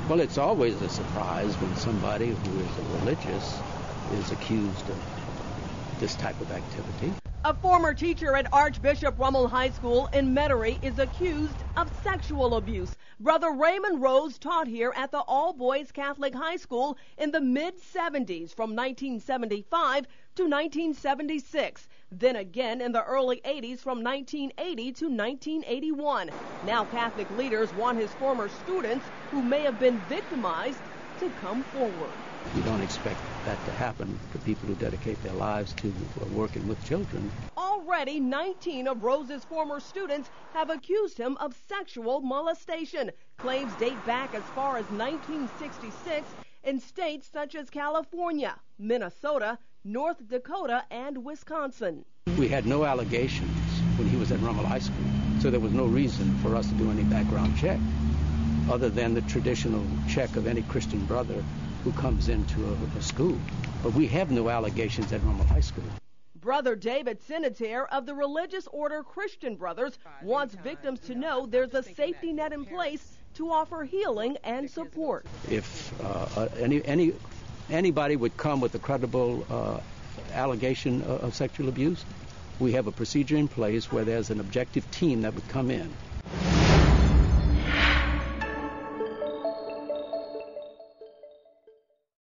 Well, it's always a surprise when somebody who is religious is accused of this type of activity. A former teacher at Archbishop Rummel High School in Metairie is accused of sexual abuse. Brother Raimond Rose taught here at the all-boys Catholic high school in the mid-70s from 1975 to 1976. Then again in the early 80s from 1980 to 1981. Now Catholic leaders want his former students who may have been victimized to come forward. You don't expect that to happen to people who dedicate their lives to working with children. Already 19 of Rose's former students have accused him of sexual molestation. Claims date back as far as 1966 in states such as California, Minnesota, North Dakota, and Wisconsin. We had no allegations when he was at Rummel High School, so there was no reason for us to do any background check other than the traditional check of any Christian brother who comes into a school. But we have no allegations at Rummel High School. Brother David Sinatier of the religious order Christian Brothers wants victims to know there's a safety net in place to offer healing and support. If anybody would come with a credible allegation of sexual abuse, we have a procedure in place where there's an objective team that would come in